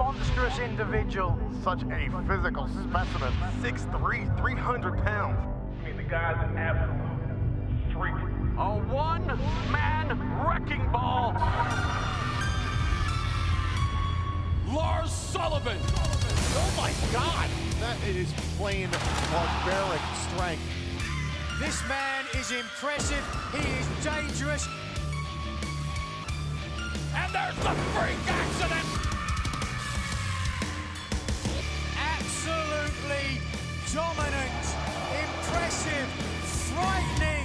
monstrous individual. Such a physical specimen. 6'3", 300 pounds. I mean, the guy's an absolute freak. A one-man wrecking ball. Lars Sullivan. Oh my God! That is plain barbaric strength. This man is impressive. He is dangerous. And there's the freak accident. Absolutely dominant, impressive, frightening.